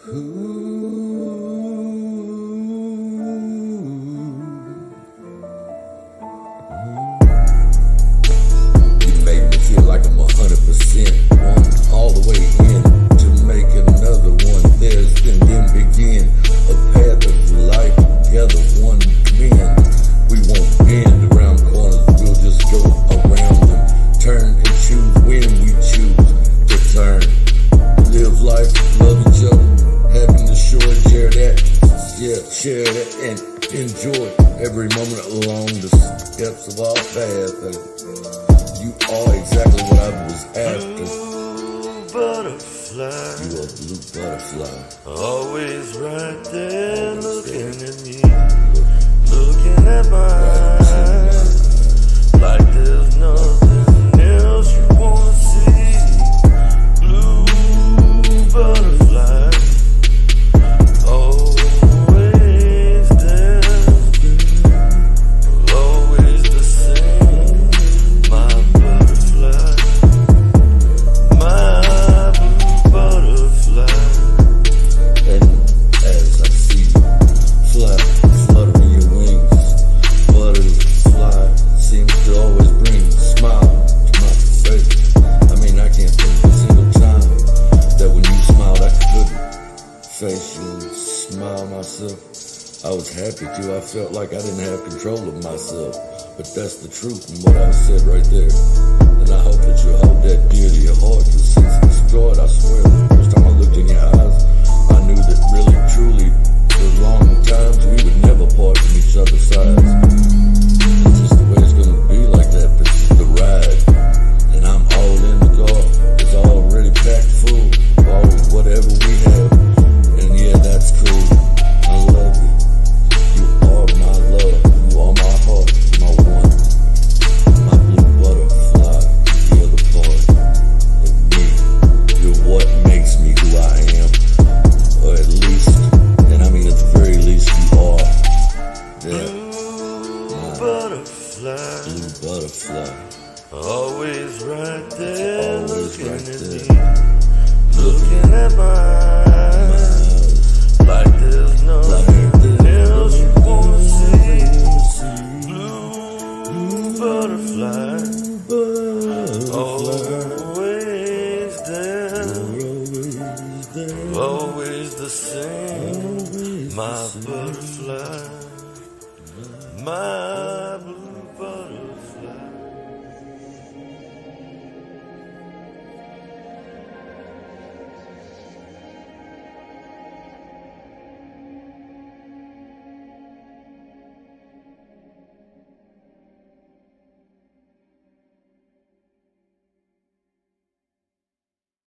Make me feel like I'm 100% one all the way in to make another one. There's and then begin a path of life together, one win. We won't bend around corners, we'll just go around them. Turn and choose when we choose to turn. Live life, love each other, having to share that, share that and enjoy every moment along the steps of our path. You are exactly what I was after. Blue butterfly. You are a blue butterfly. Always right there looking at me. Looking at my eyes. Like there's nothing else you wanna see. Blue butterfly. Always there. Always the same. My butterfly. My blue butterfly. And as I see you fluttering your wings, butterfly seems to always bring a smile to my face. I mean, I can't think of a single time that when you smiled I couldn't face you and smile myself. I was happy too. I felt like I didn't have control of myself. But that's the truth in what I said right there. And I hope that you hold that dear to your heart, because since the start, I swear, the first time I looked in your eyes, I knew that really, truly, for long times, we would never part from each other's sides. It's just the way it's gonna be like that. This is the ride. And I'm all in the car. It's already packed full of all whatever we have. And yeah, that's cool. I love you. You are my love. You are my heart. My one. My blue butterfly. The other part of me. You're what makes me who I am. Or at least, and I mean at the very least, you are. Yeah. Blue butterfly. Blue butterfly. Always right there Always looking right at there. me. Looking at my eyes. Like there's nothing else you wanna see. Blue butterfly. Always there. Always the same. My butterfly. My